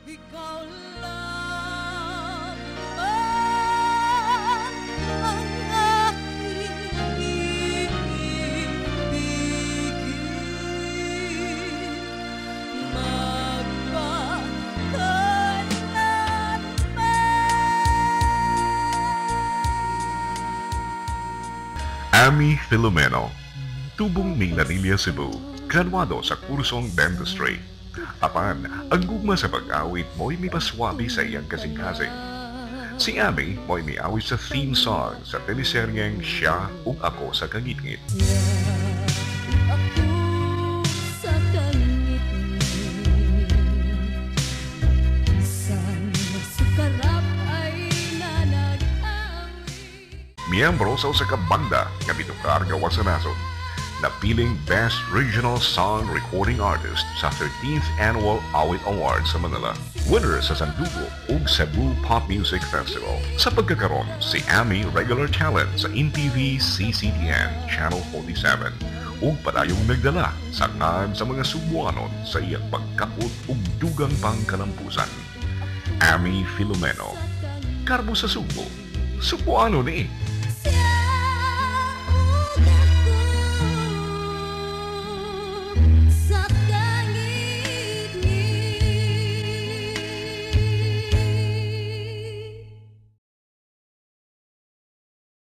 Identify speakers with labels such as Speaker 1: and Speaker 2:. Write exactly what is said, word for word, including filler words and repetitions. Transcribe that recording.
Speaker 1: Ikaw lang ang aking ibigin magpakailanman.
Speaker 2: Amie Filomeno, tubong Milanilla, Cebu, graduado sa kursong dentistry. Apan, ang gugma sa pag-awit mo'y may paswabi sa iyang kasing-kasing. Si Amie mo'y may awit sa theme song sa teleseryeng Siya ug Ako sa Kangit-ngit.
Speaker 1: Ako sa kangit-ngit, isang sukarap ay nanag-awit.
Speaker 2: Miyembro sa usa ka banda nga mitukar gawas sa nasod. Napiling Best Regional Song Recording Artist sa thirteenth Annual Awit Awards sa Manila. Winner sa Sandugo ug Cebu Pop Music Festival. Sa pagkakaroon, si Amie regular talent sa M T V C C T N Channel forty-seven ug padayong nagdala sa ngan sa mga Subuanon sa iyang pagkapot ug dugang pang kalampusan. Amie Filomeno, karbo sa Subo, Subuano ni